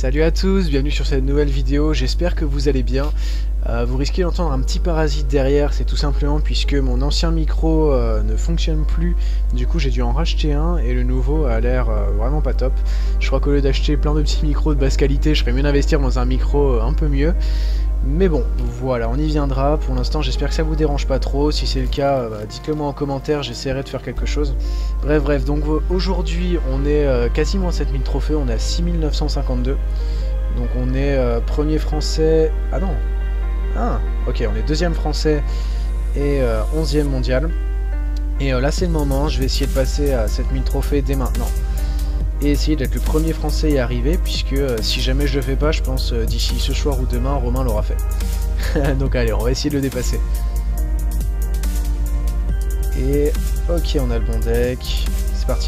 Salut à tous, bienvenue sur cette nouvelle vidéo, j'espère que vous allez bien. Vous risquez d'entendre un petit parasite derrière, c'est tout simplement puisque mon ancien micro ne fonctionne plus. Du coup j'ai dû en racheter un et le nouveau a l'air vraiment pas top. Je crois qu'au lieu d'acheter plein de petits micros de basse qualité, je ferais mieux d'investir dans un micro un peu mieux. Mais bon, voilà, on y viendra. Pour l'instant, j'espère que ça vous dérange pas trop. Si c'est le cas, dites-le moi en commentaire, j'essaierai de faire quelque chose. Bref, donc aujourd'hui, on est quasiment à 7000 trophées, on est à 6952. Donc on est premier français... Ah non. Ah, ok, on est deuxième français et 11e mondial. Et là, c'est le moment, je vais essayer de passer à 7000 trophées dès maintenant. Et essayer d'être le premier français à y arriver, puisque si jamais je le fais pas, je pense d'ici ce soir ou demain, Romain l'aura fait. Donc allez, on va essayer de le dépasser. Et ok, on a le bon deck, c'est parti.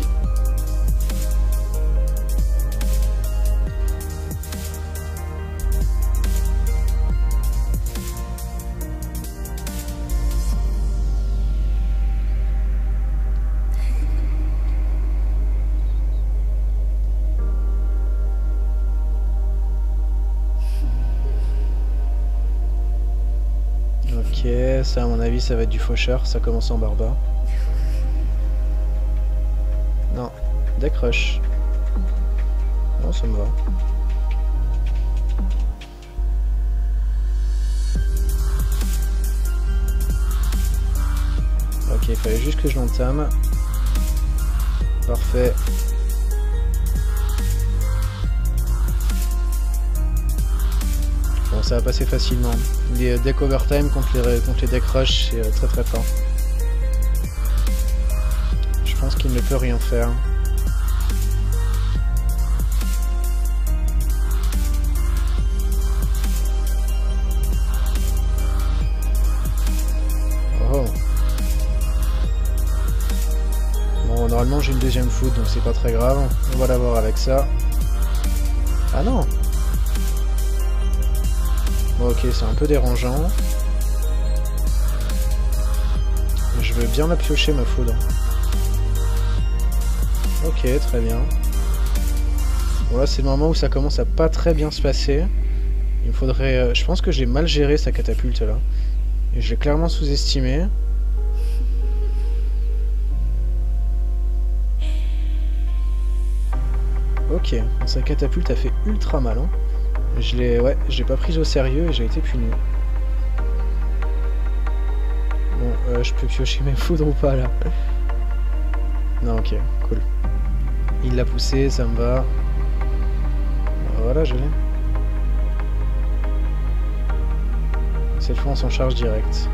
Ok, ça à mon avis ça va être du faucheur, ça commence en barbare. Non, deck rush. Non, ça me va. Ok, il fallait juste que je l'entame. Parfait. Bon, ça va passer facilement. Les decks overtime contre les decks rush, c'est très très fort. Je pense qu'il ne peut rien faire. Oh. Bon, normalement j'ai une deuxième foot, donc c'est pas très grave. On va l'avoir avec ça. Ah non! Bon, ok, c'est un peu dérangeant. Je veux bien la piocher, ma foudre. Ok, très bien. Bon, là, c'est le moment où ça commence à pas très bien se passer. Il me faudrait... je pense que j'ai mal géré sa catapulte, là. Et je l'ai clairement sous-estimé. Ok, sa catapulte a fait ultra mal, hein. Je l'ai pas prise au sérieux et j'ai été puni. Bon, je peux piocher mes foudres ou pas là? Non, ok, cool. Il l'a poussé, ça me va. Voilà, je l'ai. Cette fois, on s'en charge direct.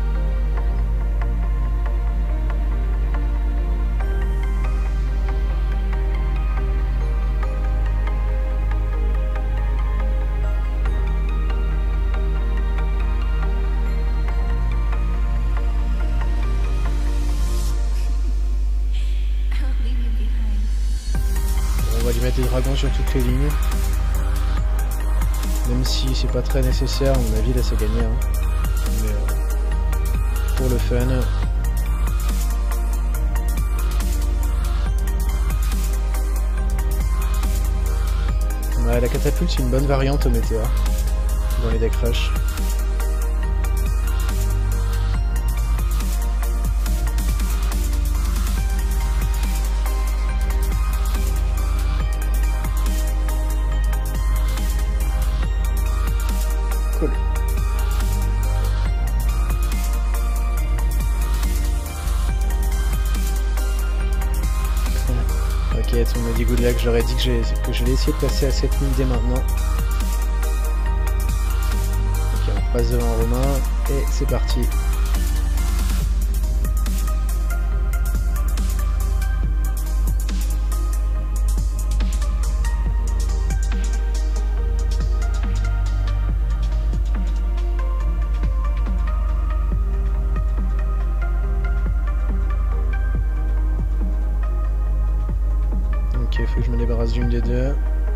On va lui mettre des dragons sur toutes les lignes. Même si c'est pas très nécessaire, à mon avis là c'est gagné. Hein. Mais pour le fun. Ouais, la catapulte c'est une bonne variante au météore. Dans les decks rush. Cool. Ok, on m'a dit good luck, j'aurais dit que je vais essayer de passer à 7000 dès maintenant. Ok, on passe devant Romain, et c'est parti. Ok, faut que je me débarrasse d'une des deux.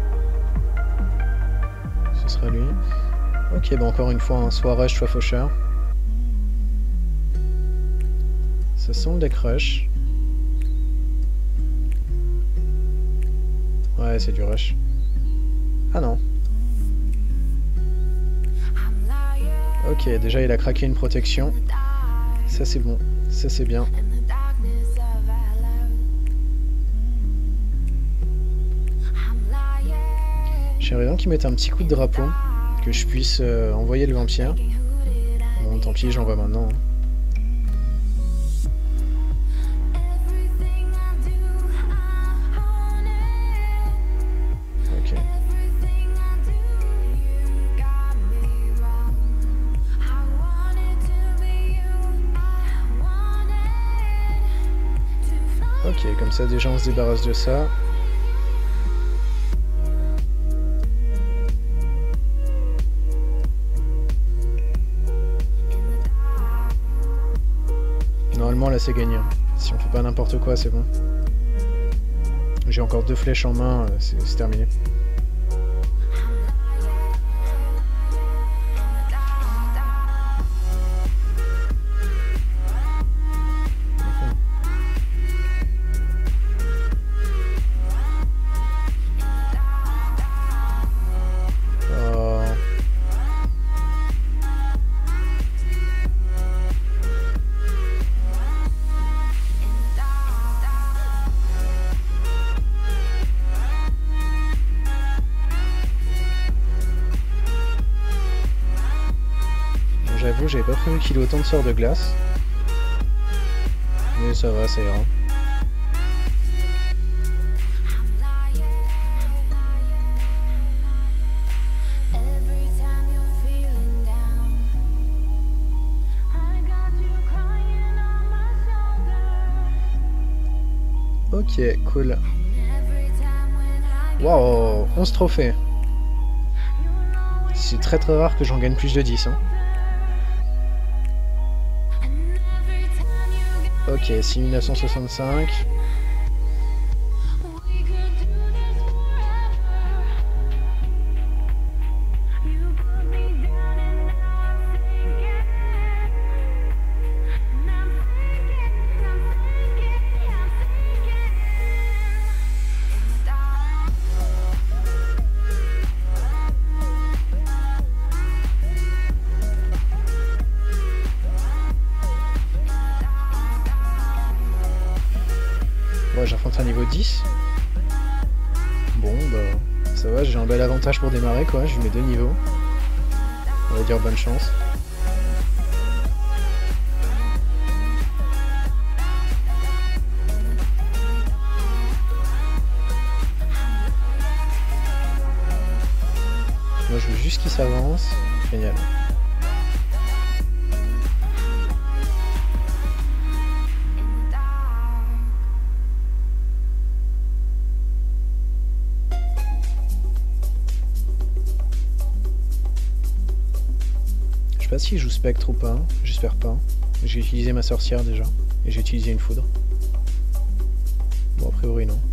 Ce sera lui. Ok, bah encore une fois, hein, soit rush, soit faucheur. Ça sent le deck rush. Ouais, c'est du rush. Ah non. Ok, déjà il a craqué une protection. Ça c'est bon, ça c'est bien. J'aimerais bien qu'il mette un petit coup de drapeau, que je puisse envoyer le vampire. Bon, tant pis, j'envoie maintenant. Ok. Ok, comme ça déjà on se débarrasse de ça. Normalement là c'est gagné. Si on fait pas n'importe quoi c'est bon. J'ai encore 2 flèches en main, c'est terminé. J'avoue, j'avais pas prévu qu'il ait autant de sorts de glace. Mais ça va, ça ira. Ok, cool. Waouh, 11 trophées. C'est très rare que j'en gagne plus de 10. Hein. Ok, 6965. Ouais, j'affronte un niveau 10. Bon, bah, ça va, j'ai un bel avantage pour démarrer, quoi. Je lui mets 2 niveaux. On va dire bonne chance. Moi, je veux juste qu'il s'avance. Génial. Je sais pas s'il joue spectre ou pas, j'espère pas. J'ai utilisé ma sorcière déjà, et j'ai utilisé une foudre. Bon, a priori non.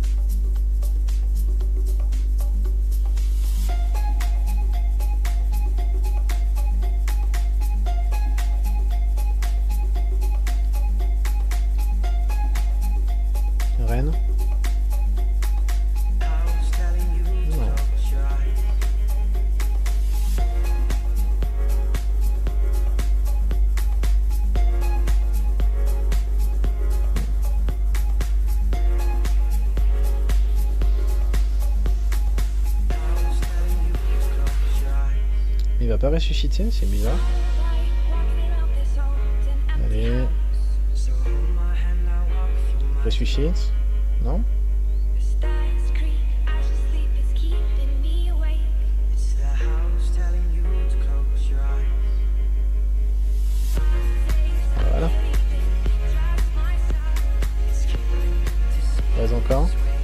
Reine. Non. Il va pas ressusciter, c'est bizarre. Allez. Ressuscite. Non? Voilà. Pas encore.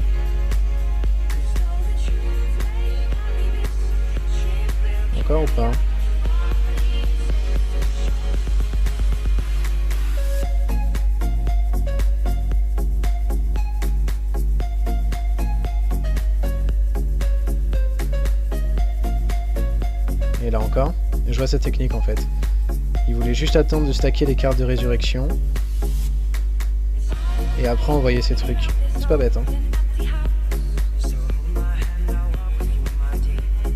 Encore ou pas? Et là encore, je vois sa technique en fait. Il voulait juste attendre de stacker les cartes de résurrection. Et après envoyer ses trucs. C'est pas bête hein.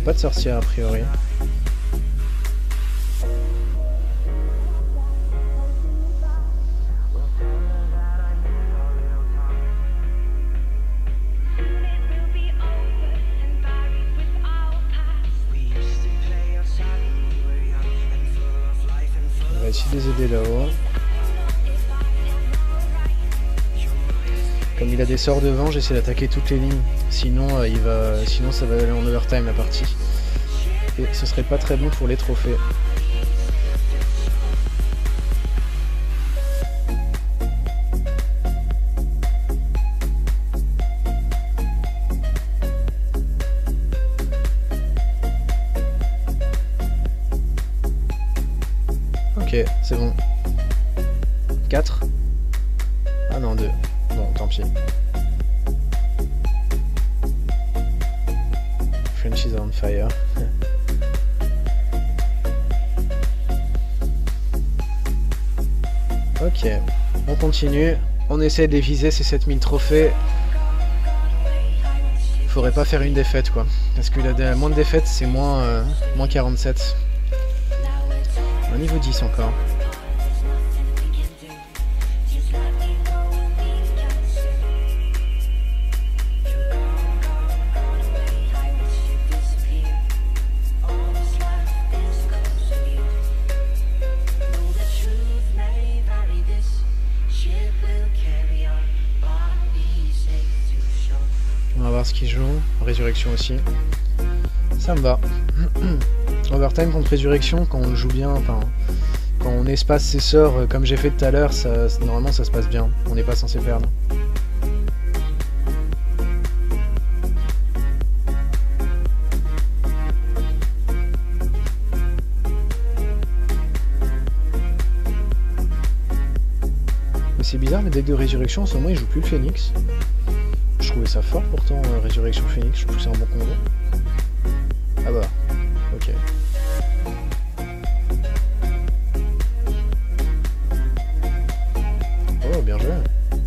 pas de sorcière a priori. On va essayer de les aider là-haut. Comme il a des sorts de vent, j'essaie d'attaquer toutes les lignes. Sinon, sinon ça va aller en overtime la partie. Et ce serait pas très bon pour les trophées. Ok, c'est bon. 4. Ah non, 2. Bon, tant pis. French is on fire. Ok, on continue. On essaie de les viser ces 7000 trophées. Faudrait pas faire une défaite quoi. Parce que la moins de défaites c'est moins 47. Un niveau 10 encore. On va voir ce qu'il joue. Résurrection aussi. Ça me va. Overtime contre Résurrection, quand on le joue bien, enfin, quand on espace ses sorts comme j'ai fait tout à l'heure, normalement ça se passe bien. On n'est pas censé perdre. Mais c'est bizarre, les decks de Résurrection en ce moment ils jouent plus le Phoenix. Je trouvais ça fort pourtant, Résurrection Phoenix, je trouve que c'est un bon combo. Ah bah, ok. Oh, bien joué.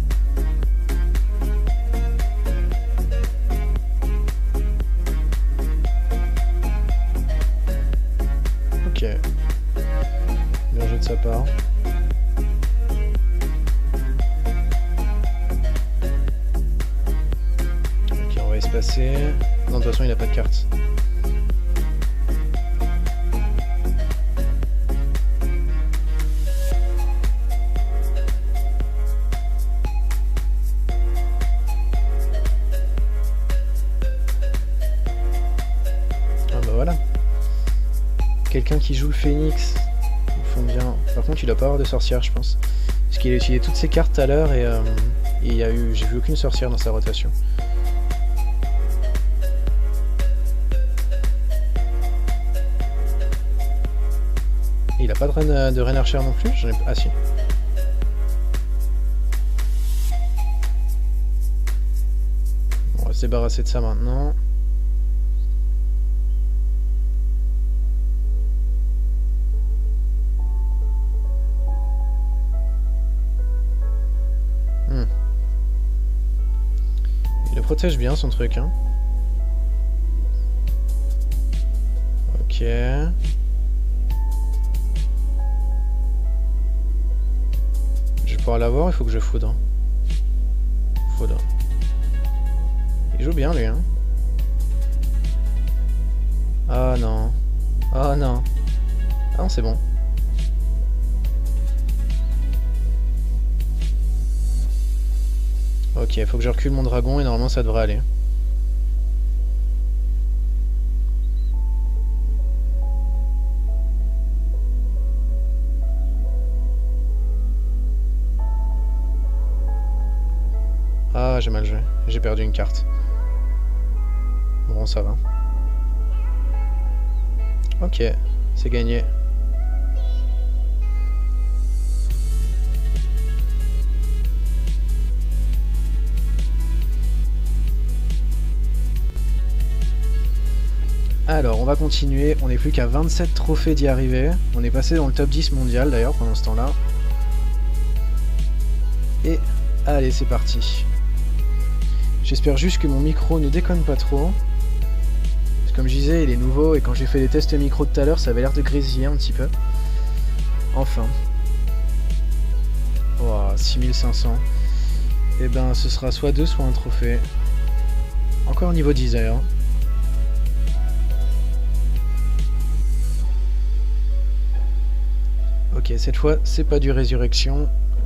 Ok. Bien joué de sa part. Passer. Non, de toute façon, il n'a pas de carte. Ah bah voilà. Quelqu'un qui joue le Phoenix. Ils font bien. Par contre, il doit pas avoir de sorcière, je pense. Parce qu'il a utilisé toutes ses cartes tout à l'heure et j'ai vu aucune sorcière dans sa rotation. Il a pas de reine archer non plus? Ah si. On va se débarrasser de ça maintenant. Il le protège bien son truc, hein. Ok. Pour l'avoir, il faut que je foudre. Foudre. Il joue bien lui, hein. Ah non. Ah non. Ah non, c'est bon. Ok, il faut que je recule mon dragon et normalement ça devrait aller. Ah, j'ai mal joué. J'ai perdu une carte. Bon, ça va. Ok, c'est gagné. Alors, on va continuer. On n'est plus qu'à 27 trophées d'y arriver. On est passé dans le top 10 mondial d'ailleurs pendant ce temps-là. Et allez, c'est parti. J'espère juste que mon micro ne déconne pas trop. Comme je disais, il est nouveau et quand j'ai fait les tests micro tout à l'heure, ça avait l'air de grésiller un petit peu. Enfin. Wow, 6500. Et ben ce sera soit 2, soit un trophée. Encore niveau 10 heures. Ok, cette fois, c'est pas du résurrection.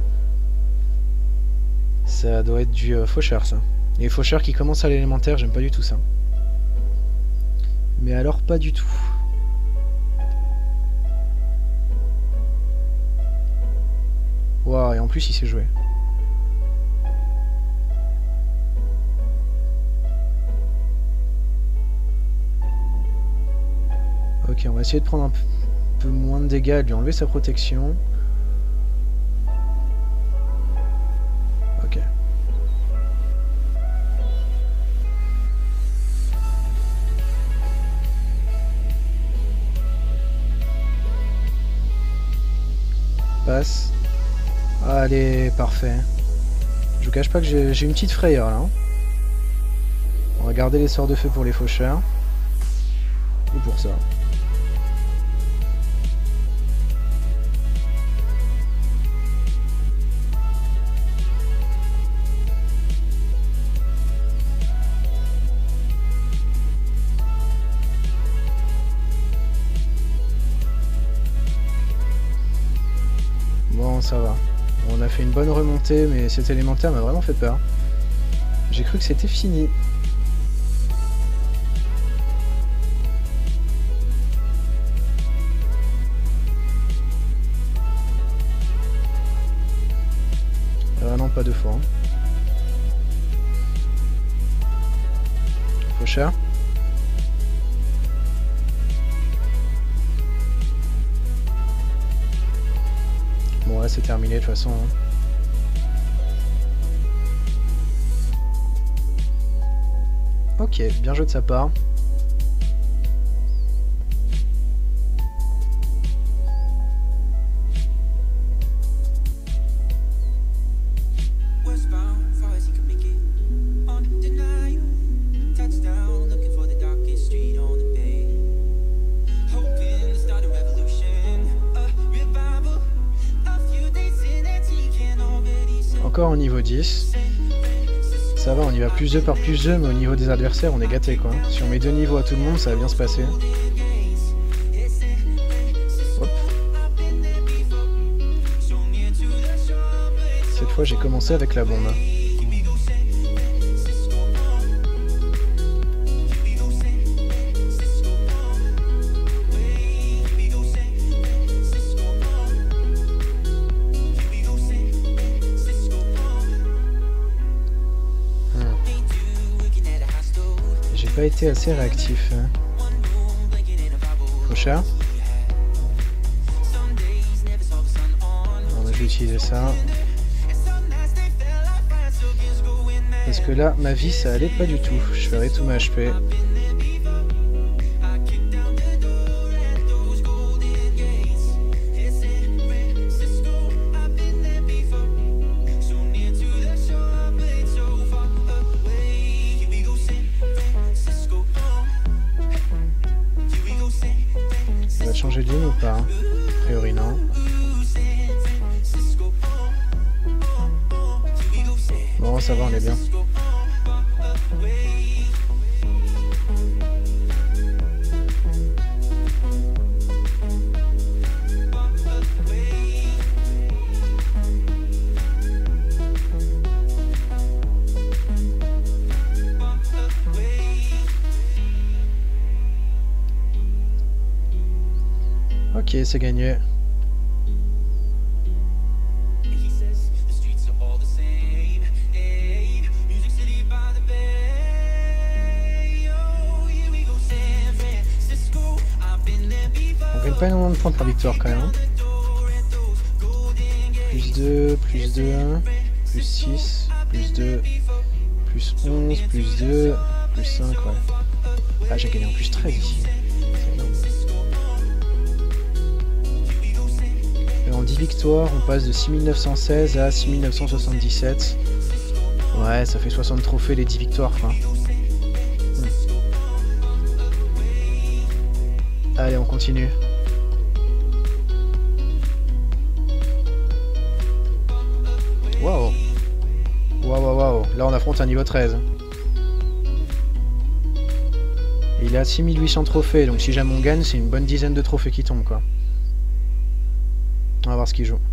Ça doit être du faucheur, ça. Les faucheurs qui commencent à l'élémentaire, j'aime pas du tout ça. Mais alors, pas du tout. Waouh, et en plus, il s'est joué. Ok, on va essayer de prendre un peu moins de dégâts et de lui enlever sa protection. Ok. Passe. Allez, parfait. Je vous cache pas que j'ai une petite frayeur là. Hein. On va garder les sorts de feu pour les faucheurs. Ou pour ça. Bon, ça va. On a fait une bonne remontée, mais cet élémentaire m'a vraiment fait peur. J'ai cru que c'était fini. Ah non, pas deux fois. Hein. Faucheur. Bon là c'est terminé de toute façon. Hein. Ok, bien joué de sa part. Encore au niveau 10. Ça va, on y va plus 2 par plus 2, mais au niveau des adversaires, on est gâté quoi. Si on met 2 niveaux à tout le monde, ça va bien se passer. Hop. Cette fois, j'ai commencé avec la bombe. Pas été assez réactif. Faucheur. Je vais utiliser ça. Parce que là, ma vie, ça allait pas du tout. Je ferai tout ma HP. Changer de ligne ou pas? A priori non. Bon ça va, on est bien. Ok, c'est gagné. On gagne pas énormément de points par victoire quand même. Hein. Plus 2, plus 2, plus 6, plus 2, plus 11, plus 2, plus 5, ouais. Ah, j'ai gagné en plus 13 ici. En 10 victoires, on passe de 6916 à 6977. Ouais, ça fait 60 trophées les 10 victoires, quoi. Allez, on continue. Waouh. Waouh, waouh. Là, on affronte un niveau 13. Et il est à 6800 trophées, donc si jamais on gagne, c'est une bonne dizaine de trophées qui tombent, quoi. On va voir ce qu'il joue.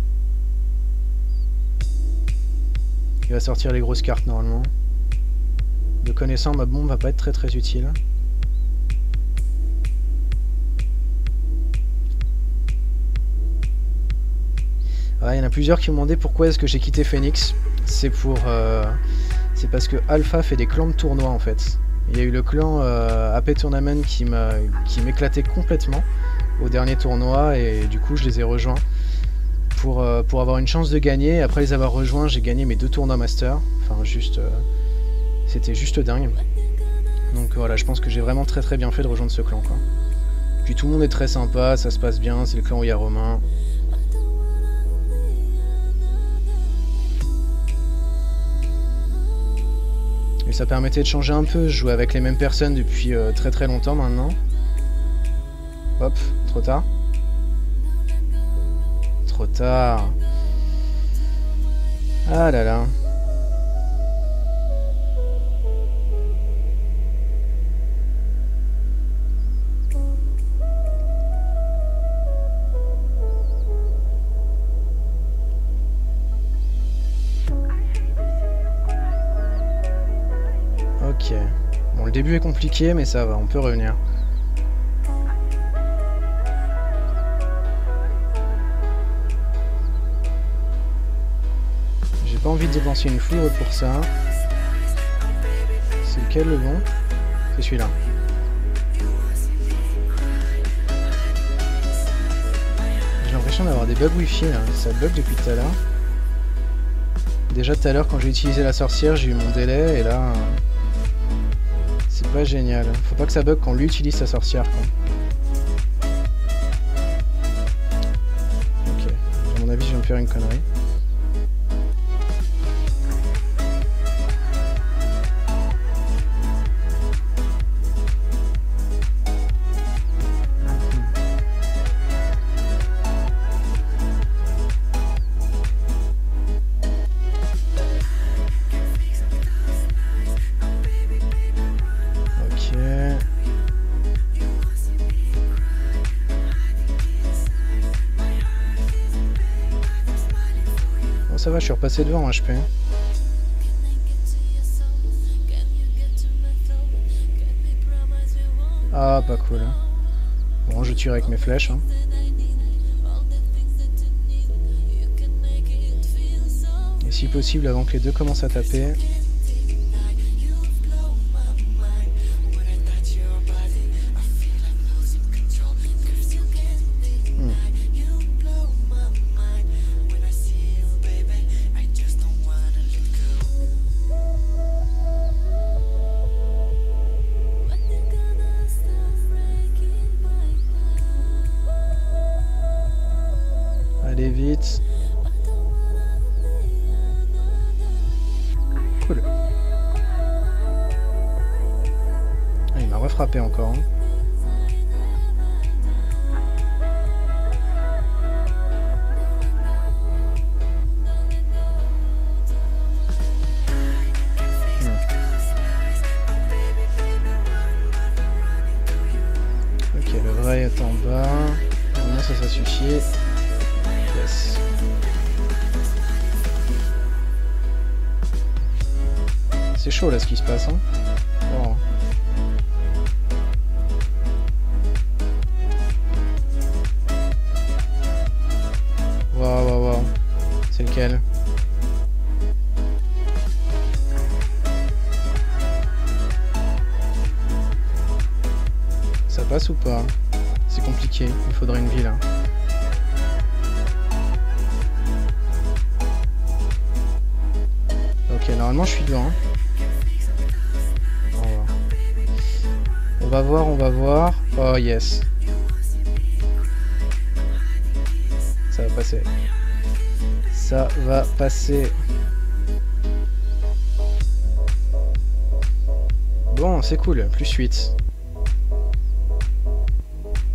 Il va sortir les grosses cartes, normalement. Le connaissant, ma bombe va pas être très très utile. Ouais, il y en a plusieurs qui m'ont demandé pourquoi est-ce que j'ai quitté Phoenix. C'est c'est parce que Alpha fait des clans de tournois, en fait. Il y a eu le clan AP Tournament qui m'éclatait complètement au dernier tournoi, et du coup je les ai rejoints pour avoir une chance de gagner. Après les avoir rejoints, j'ai gagné mes 2 tournois Master. Enfin juste... c'était juste dingue. Donc voilà, je pense que j'ai vraiment très bien fait de rejoindre ce clan, quoi. Puis tout le monde est très sympa, ça se passe bien, c'est le clan où il y a Romain. Et ça permettait de changer un peu, je jouais avec les mêmes personnes depuis très longtemps maintenant. Hop, trop tard. Trop tard. Ah là là. Ok. Bon, le début est compliqué, mais ça va, on peut revenir. J'ai pas envie de dépenser une foudre pour ça. C'est lequel le bon? C'est celui-là. J'ai l'impression d'avoir des bugs wifi là, ça bug depuis tout à l'heure. Déjà tout à l'heure quand j'ai utilisé la sorcière, j'ai eu mon délai et là... c'est pas génial. Faut pas que ça bug quand lui utilise sa sorcière, quoi. Ok. À mon avis, je vais me faire une connerie. Ça va, je suis repassé devant en HP. Ah, pas cool. Bon, je tire avec mes flèches. Hein. Et si possible, avant que les deux commencent à taper... Allez vite. Cool. Ah, il m'a refrappé encore. Hein. Ok, le vrai est en bas. Maintenant ça suffit. Yes. C'est chaud là ce qui se passe, hein. Oh. Waouh, waouh, waouh. C'est lequel? Ça passe ou pas? C'est compliqué, il faudrait une vie là. Ok, normalement je suis devant. Hein. On va voir, on va voir. Oh yes. Ça va passer. Ça va passer. Bon, c'est cool, plus 8.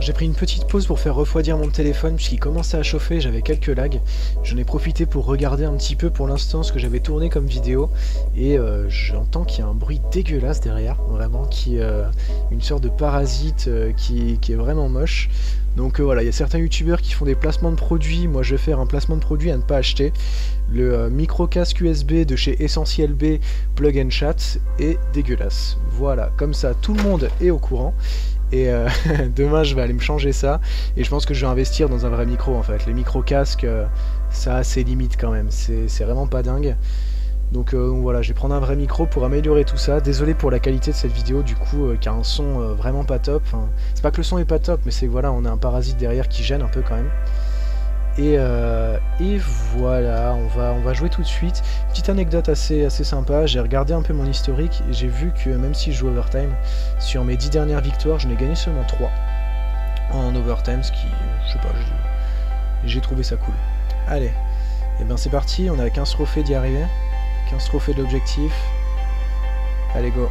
j'ai pris une petite pause pour faire refroidir mon téléphone puisqu'il commençait à chauffer, j'avais quelques lags. J'en ai profité pour regarder un petit peu pour l'instant ce que j'avais tourné comme vidéo et j'entends qu'il y a un bruit dégueulasse derrière, vraiment, qui une sorte de parasite qui est vraiment moche. Donc voilà, il y a certains youtubeurs qui font des placements de produits, moi je vais faire un placement de produit à ne pas acheter. Le micro casque USB de chez Essentiel B Plug and Chat est dégueulasse. Voilà, comme ça tout le monde est au courant. Et demain je vais aller me changer ça. Et je pense que je vais investir dans un vrai micro en fait. Les micro casques, ça a ses limites quand même. C'est vraiment pas dingue. Donc voilà, je vais prendre un vrai micro pour améliorer tout ça. Désolé pour la qualité de cette vidéo du coup, qui a un son vraiment pas top. Enfin, c'est pas que le son est pas top, mais c'est que voilà, on a un parasite derrière qui gêne un peu quand même. Et voilà, on va jouer tout de suite. Petite anecdote assez sympa, j'ai regardé un peu mon historique et j'ai vu que même si je joue overtime, sur mes 10 dernières victoires, j'en ai gagné seulement 3 en overtime, ce qui, je sais pas, j'ai trouvé ça cool. Allez, et ben c'est parti, on a 15 trophées d'y arriver, 15 trophées de l'objectif. Allez, go.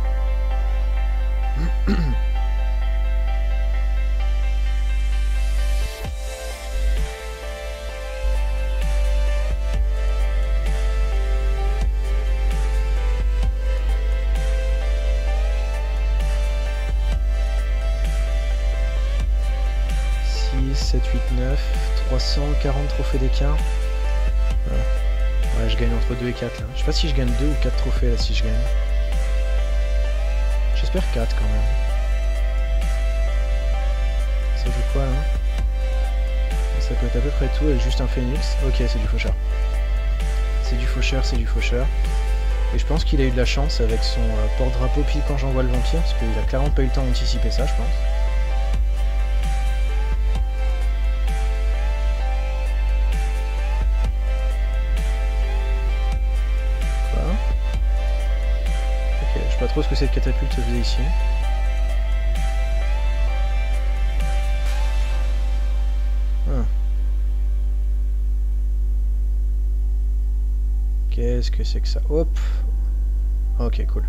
7, 8, 9, 340 trophées d'écart. Voilà. Ouais, je gagne entre 2 et 4 là. Je sais pas si je gagne 2 ou 4 trophées là si je gagne. J'espère 4 quand même. Ça joue quoi là? Ça peut être à peu près tout avec juste un phénix. Ok, c'est du faucheur. C'est du faucheur, c'est du faucheur. Et je pense qu'il a eu de la chance avec son porte-drapeau pile quand j'envoie le vampire, parce qu'il a clairement pas eu le temps d'anticiper ça, je pense. Je sais pas trop ce que cette catapulte faisait ici. Ah. Qu'est-ce que c'est que ça? Hop. Ok, cool.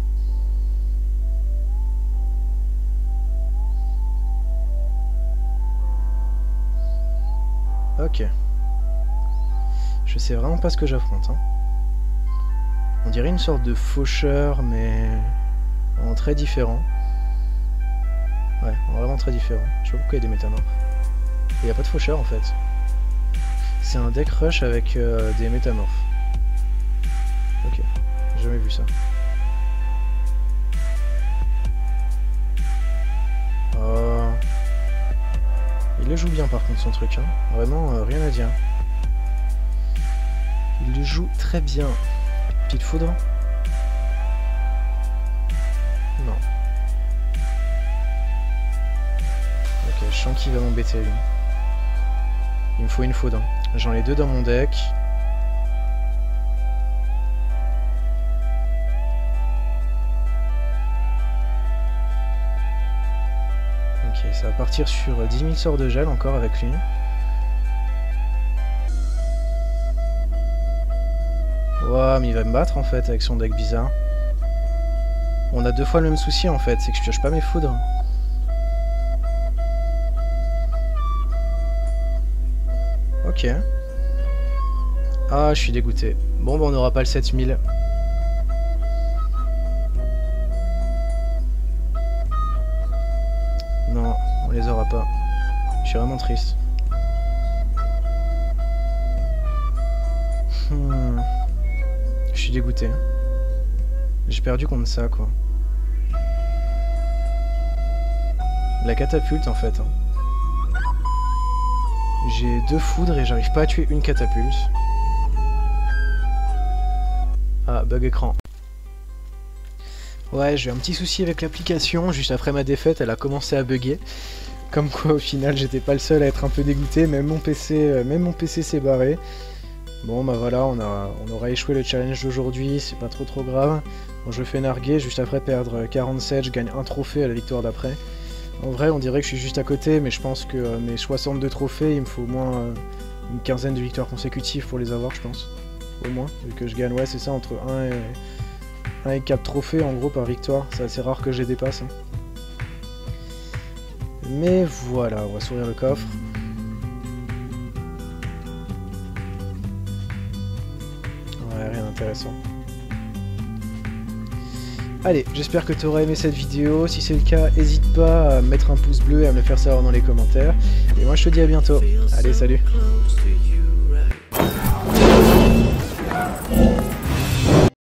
Ok. Je sais vraiment pas ce que j'affronte, hein. On dirait une sorte de faucheur, mais en très différent. Ouais, vraiment très différent. Je sais pas pourquoi il y a des métamorphes. Il n'y a pas de faucheur en fait. C'est un deck rush avec des métamorphes. Ok, j'ai jamais vu ça. Oh. Il le joue bien par contre son truc, hein. Vraiment rien à dire. Il le joue très bien. Petite foudre? Non. Ok, je sens qu'il va m'embêter lui. Il me faut une foudre. J'en ai 2 dans mon deck. Ok, ça va partir sur 10 000 sorts de gel encore avec lui. Wow, mais il va me battre en fait avec son deck bizarre. On a 2 fois le même souci en fait, c'est que je pioche pas mes foudres. Ok. Ah, je suis dégoûté. Bon, bah on n'aura pas le 7000. Non, on les aura pas. Je suis vraiment triste. Je suis dégoûté. J'ai perdu contre ça, quoi. La catapulte, en fait. Hein. J'ai 2 foudres et j'arrive pas à tuer une catapulte. Ah, bug écran. Ouais, j'ai eu un petit souci avec l'application. Juste après ma défaite, elle a commencé à bugger. Comme quoi, au final, j'étais pas le seul à être un peu dégoûté. Même mon PC s'est barré. Bon bah voilà, on aura échoué le challenge d'aujourd'hui, c'est pas trop grave. Bon, je fais narguer, juste après perdre 47, je gagne un trophée à la victoire d'après. En vrai, on dirait que je suis juste à côté, mais je pense que mes 62 trophées, il me faut au moins une quinzaine de victoires consécutives pour les avoir, je pense. Au moins, vu que je gagne, ouais c'est ça, entre 1 et 4 trophées en gros par victoire, c'est assez rare que je les dépasse. Hein. Mais voilà, on va s'ouvrir le coffre. Ouais, rien d'intéressant. Allez, j'espère que tu auras aimé cette vidéo. Si c'est le cas, n'hésite pas à mettre un pouce bleu et à me le faire savoir dans les commentaires. Et moi je te dis à bientôt. Allez, salut.